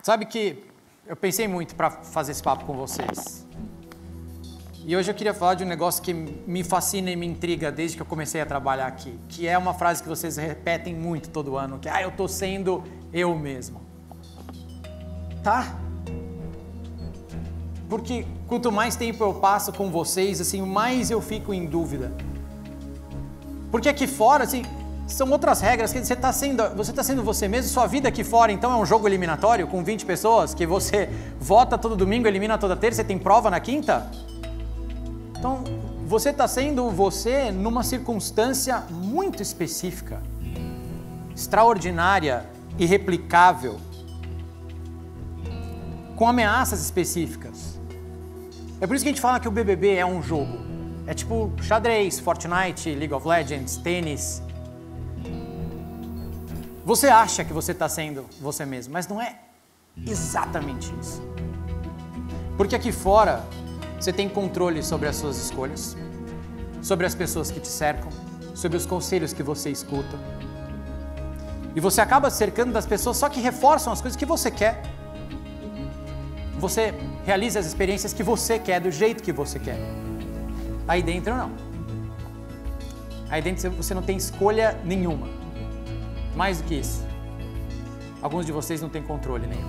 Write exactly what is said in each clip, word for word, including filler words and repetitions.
Sabe que eu pensei muito para fazer esse papo com vocês. E hoje eu queria falar de um negócio que me fascina e me intriga desde que eu comecei a trabalhar aqui, que é uma frase que vocês repetem muito todo ano, que é, ah, eu tô sendo eu mesmo. Tá? Porque quanto mais tempo eu passo com vocês, assim, mais eu fico em dúvida. Porque aqui fora, assim, são outras regras, que você está sendo, você tá sendo você mesmo, sua vida aqui fora, então é um jogo eliminatório com vinte pessoas, que você vota todo domingo, elimina toda terça, você tem prova na quinta? Então, você está sendo você numa circunstância muito específica, extraordinária, irreplicável, com ameaças específicas. É por isso que a gente fala que o B B B é um jogo. É tipo xadrez, Fortnite, League of Legends, tênis. Você acha que você está sendo você mesmo, mas não é exatamente isso. Porque aqui fora, você tem controle sobre as suas escolhas, sobre as pessoas que te cercam, sobre os conselhos que você escuta. E você acaba se cercando das pessoas só que reforçam as coisas que você quer. Você realiza as experiências que você quer, do jeito que você quer. Aí dentro, não. Aí dentro você não tem escolha nenhuma. Mais do que isso, alguns de vocês não têm controle nenhum.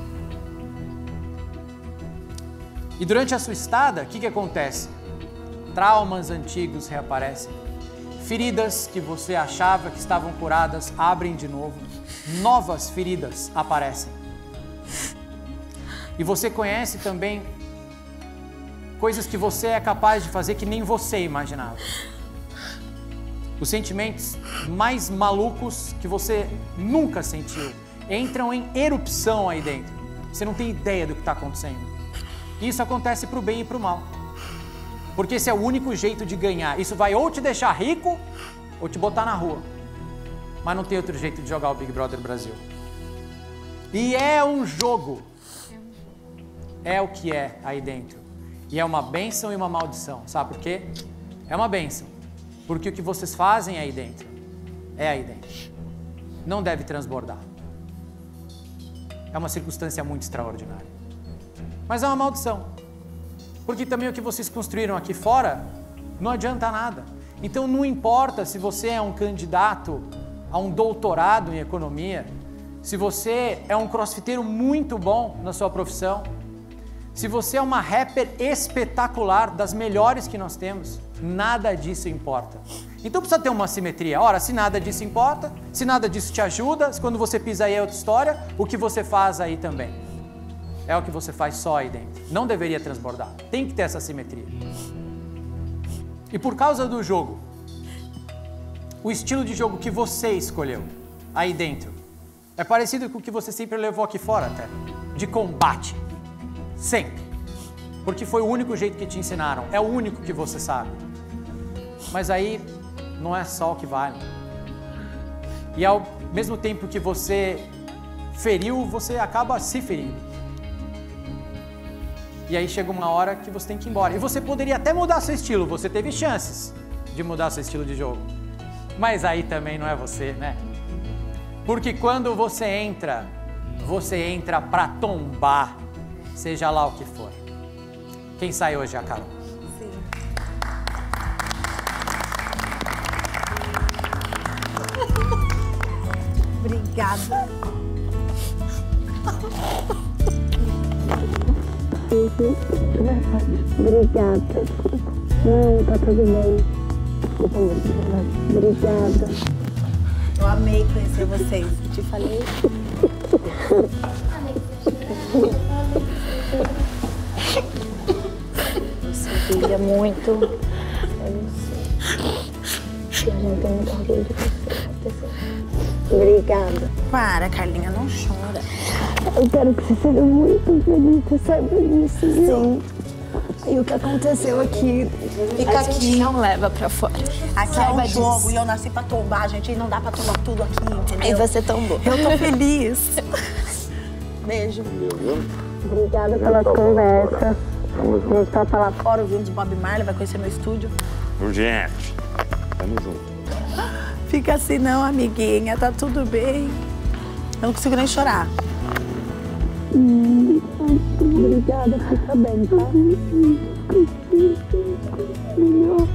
E durante a sua estada, o que que acontece? Traumas antigos reaparecem. Feridas que você achava que estavam curadas abrem de novo. Novas feridas aparecem. E você conhece também coisas que você é capaz de fazer que nem você imaginava. Os sentimentos mais malucos que você nunca sentiu entram em erupção aí dentro. Você não tem ideia do que está acontecendo. E isso acontece para o bem e para o mal. Porque esse é o único jeito de ganhar. Isso vai ou te deixar rico ou te botar na rua. Mas não tem outro jeito de jogar o Big Brother Brasil. E é um jogo. É o que é aí dentro. E é uma bênção e uma maldição. Sabe por quê? É uma bênção. Porque o que vocês fazem aí dentro, é aí dentro. Não deve transbordar. É uma circunstância muito extraordinária. Mas é uma maldição. Porque também o que vocês construíram aqui fora, não adianta nada. Então não importa se você é um candidato a um doutorado em economia, se você é um crossfiteiro muito bom na sua profissão, se você é uma rapper espetacular, das melhores que nós temos, nada disso importa. Então precisa ter uma simetria. Ora, se nada disso importa, se nada disso te ajuda, quando você pisa aí é outra história, o que você faz aí também. É o que você faz só aí dentro. Não deveria transbordar. Tem que ter essa simetria. E por causa do jogo, o estilo de jogo que você escolheu aí dentro é parecido com o que você sempre levou aqui fora até, de combate. Sempre. Porque foi o único jeito que te ensinaram. É o único que você sabe. Mas aí não é só o que vale. E ao mesmo tempo que você feriu, você acaba se ferindo. E aí chega uma hora que você tem que ir embora. E você poderia até mudar seu estilo. Você teve chances de mudar seu estilo de jogo. Mas aí também não é você, né? Porque quando você entra, você entra pra tombar. Seja lá o que for. Quem sai hoje é a Carol. Sim. Obrigada. Obrigada. Não, tá tudo bem. Desculpa muito. Obrigada. Eu amei conhecer vocês. Eu te falei. Você brilha muito. Eu sei. E a gente tem muito orgulho de você. Obrigada. Para, Carlinha, não chora. Eu quero que você seja muito feliz, você sabe disso. Sim. E o que aconteceu aqui, Fica a aqui. gente não leva pra fora. Aqui Saiba é um jogo disso. e eu nasci pra tombar, gente. E não dá pra tomar tudo aqui, entendeu? E você tombou. Eu tô feliz. Beijo. Obrigada pelas conversas. A gente tá lá Fora ouvindo Bob Marley, vai conhecer meu estúdio. Urgente. Tamo junto. Fica assim não, amiguinha. Tá tudo bem. Eu não consigo nem chorar. Hum, obrigada, fica bem, tá? Melhor.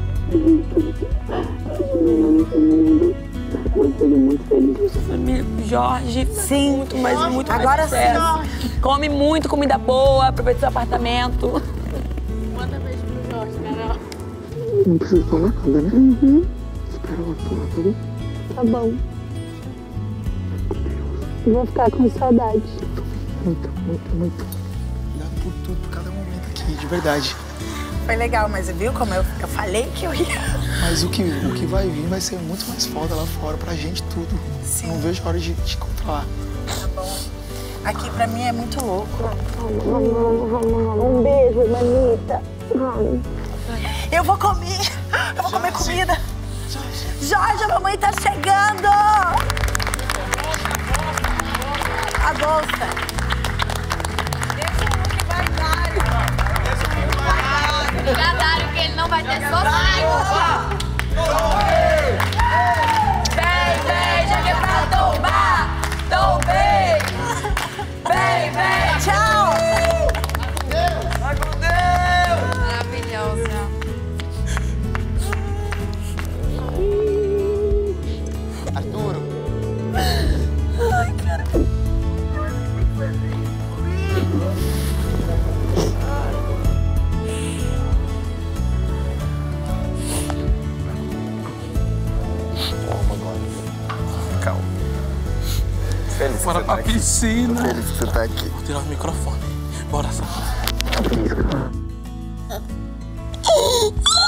Meu filho muito feliz. Amigo Jorge. Sim. Muito mais, muito mais Agora sucesso. sim. Come muito comida boa, aproveita seu apartamento. Manda beijo pro Jorge, Carol. Não precisa falar nada, né? Uhum. Espera ela falar, tá bom? Tá bom. Vou ficar com saudade. Muito, muito, muito. Obrigado por tudo, por cada momento aqui, de verdade. Foi legal, mas viu como eu, eu falei que eu ia? Mas o que, o que vai vir vai ser muito mais foda lá fora, pra gente tudo. Sim. Não vejo a hora de te encontrar. Tá bom. Aqui pra mim é muito louco. Um beijo, Manita. Eu vou comer. Eu vou comer comida. Jorge, a mamãe tá chegando. A bolsa. Deixa o Luke vai dar. Deixa o Luke vai dar. Já Dário, que ele não vai ter sossego. Vem, vem, joguei pra tombar. Tombei. Vem, vem. Tchau. Vai com Deus! Maravilhosa. Arturo! Ai, cara. Calma. Feliz Bora pra piscina. Feliz que você tá aqui. Vou tirar o microfone. Bora, Sá. Tá feliz, cara?